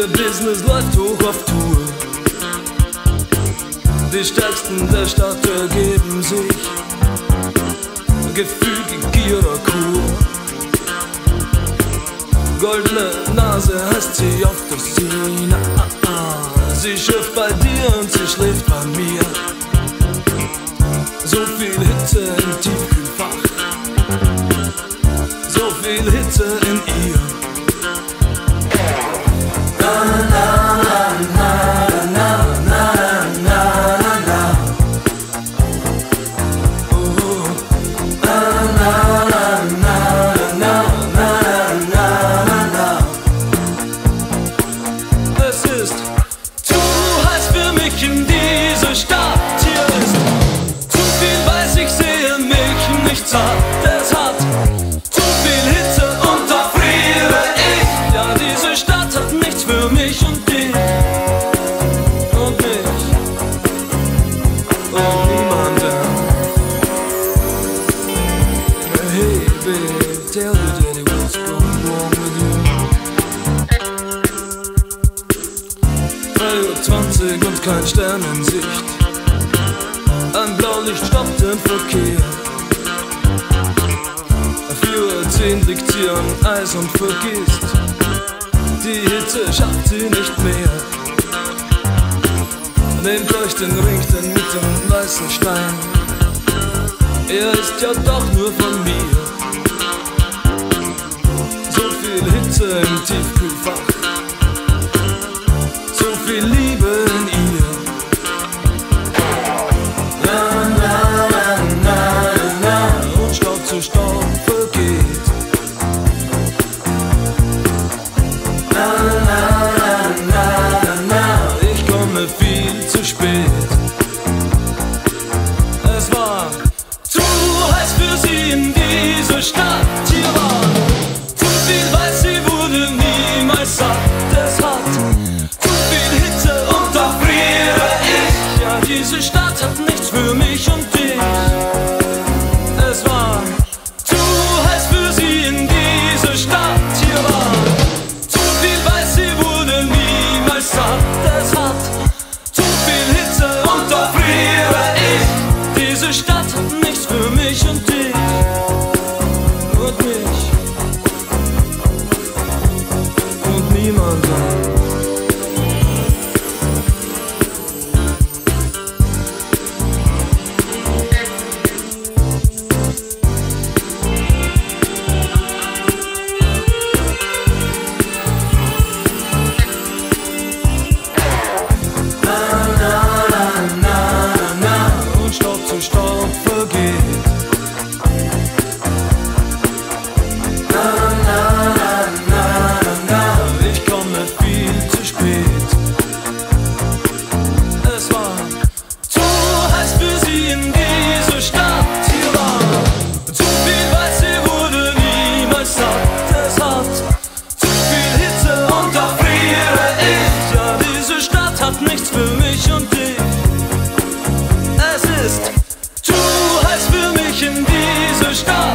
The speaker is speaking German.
Ihr Business läuft hoch auf Tour. Die Stärksten der Stadt ergeben sich gefügig ihrer Kur. Goldene Nase heißt sie auf der Szene. Sie schürft bei dir und sie schläft bei mir. So viel Hitze im Tiefkühlfach, so viel Hitze in ihr. Tell the daddy what's going wrong with you. 3:20 Uhr und kein Stern in Sicht. Ein Blaulicht stoppt den Verkehr. 4:10 Uhr liegt sie am Eis und vergisst. Die Hitze schafft sie nicht mehr. Nehmt euch den Ring, den mit dem weißen Stein. Er ist ja doch nur von mir. So viel Hitze im Tiefkühlfach, so viel Liebe in ihr. Na, na, na, na, na, und Staub zu Staub vergeht. Na, na, na, na, na, ich komme viel zu spät. Es war zu heiß für sie in dieser Stadt. Hier war zu viel, weil sie wurde niemals satt. Es hat zu viel Hitze und da friere ich. Ja, diese Stadt hat nichts für mich und dich. Es war zu heiß für sie in dieser Stadt. Hier war zu viel, weil sie wurde niemals satt. Es hat zu viel Hitze und da friere ich. Diese Stadt hat nichts für mich und dich. Und mich. Und niemanden. Und Staub zu Staub vergeht. Na, na, na, na, na, ich komme viel zu spät. Es war zu heiß für sie in dieser Stadt. Hier war zu viel, weil sie wurde niemals satt. Es hat zu viel Hitze und da friere ich. Ja, diese Stadt hat nichts für mich und dich. Es ist zu heiß für mich in dieser Stadt.